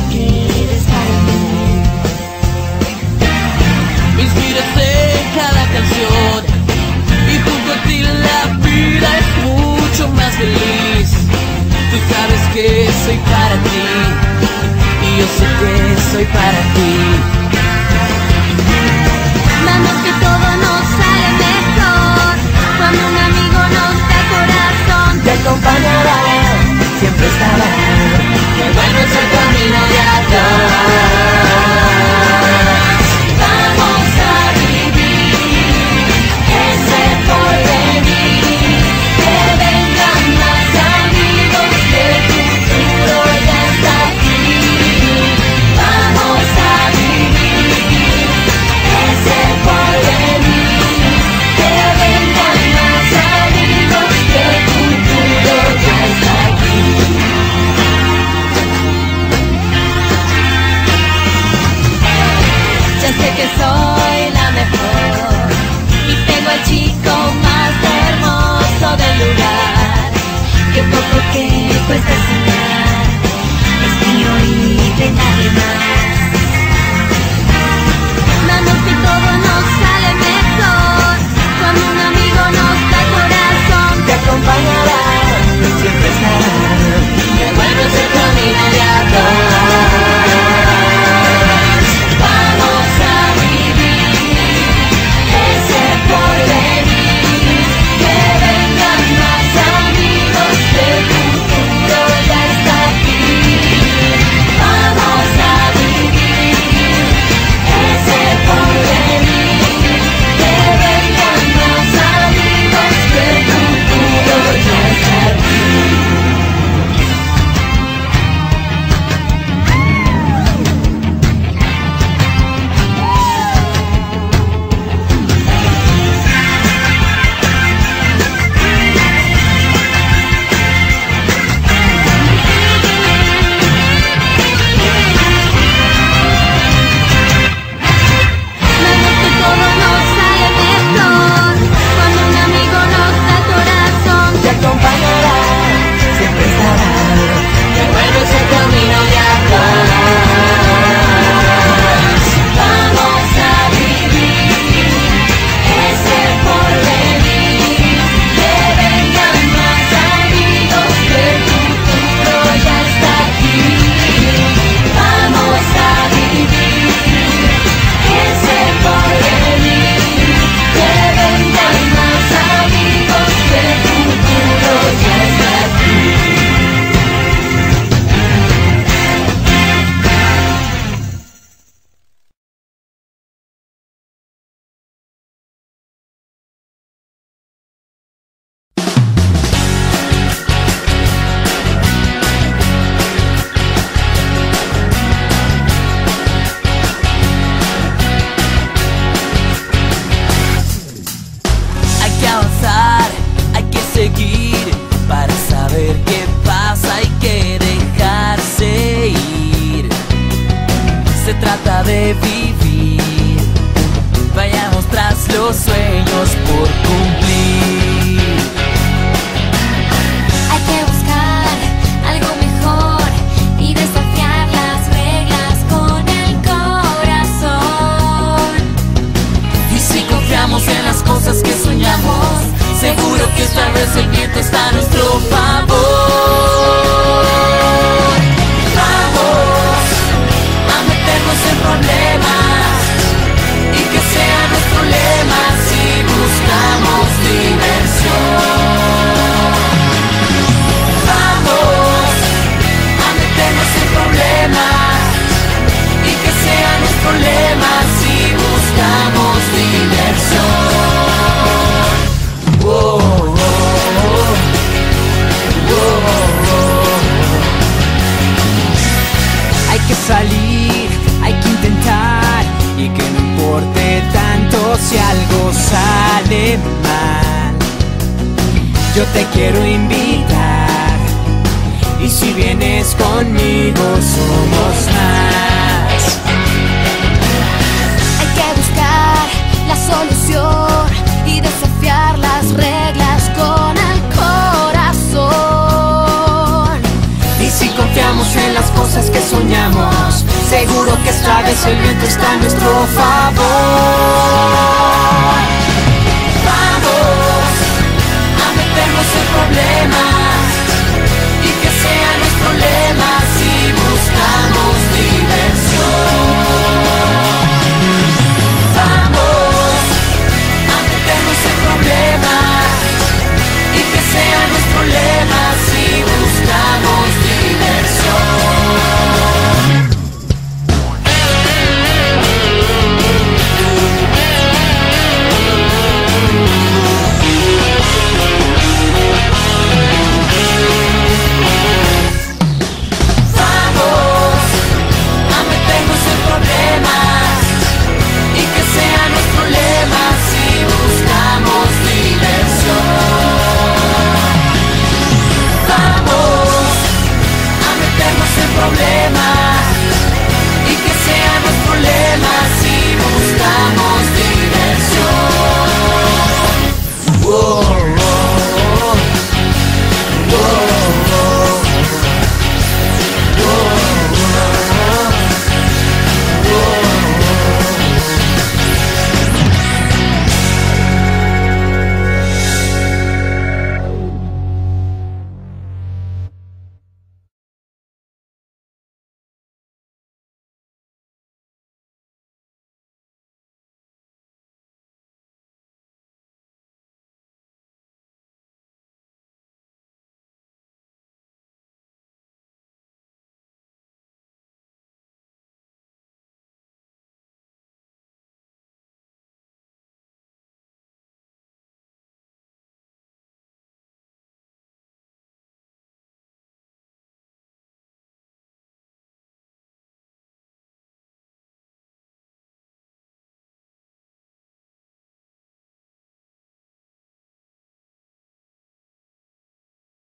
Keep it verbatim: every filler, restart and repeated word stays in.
quieres para mí. Me inspiras en cada canción y junto a ti la vida es mucho más feliz. Tú sabes que soy para ti y yo sé que soy para ti. Vamos que todo nos sale mejor cuando un amigo nos da corazón. Te acompañará, siempre estará. Qué bueno es el camino de atrás. Vamos a vivir ese porvenir, que vengan más amigos, que el futuro ya está aquí. Vamos a vivir ese porvenir, que vengan más amigos, que el futuro ya está aquí. Ya sé que soy la mejor y tengo al chico más hermoso del lugar. Que poco que cuesta soñar es mío y de nadie más. Vamos que todo nos sale mejor cuando un amigo nos da corazón. Te acompañará, siempre estará. Qué bueno es el camino de atrás. Vamos a vivir ese porvenir, que vengan más amigos, que el futuro ya está aquí. Vamos a vivir ese porvenir, que vengan más amigos, que el futuro ya está aquí. Vamos que todo nos sale mejor cuando un amigo nos da corazón. Te acompañará, siempre estará. Qué bueno es el camino de atrás. Vamos a vivir ese porvenir, que vengan más amigos, que el futuro ya está aquí. Vamos a vivir ese porvenir, que vengan más amigos, que el futuro ya está aquí. Hay que avanzar, hay que seguir para saber qué pasa, hay que dejarse ir. Se trata de vivir, vayamos tras los sueños por cumplir. Hay que buscar algo mejor y desafiar las reglas con el corazón. Y si confiamos en las cosas que soñamos, seguro que esta vez el viento está a nuestro favor. Vamos a meternos en problemas y que sea nuestro lema si buscamos diversión. Vamos a meternos en problemas y que sea nuestro lema si buscamos diversión. Oh, oh, oh. Oh, oh. Hay que salir, hay que intentar y que no importe tanto si algo sale mal. Yo te quiero invitar y si vienes conmigo somos más. Hay que buscar la solución y desafiar las reglas con el corazón. Y si confiamos en las cosas que soñamos, soñamos. Seguro que esta vez el viento está a nuestro favor. Vamos a meternos en problemas.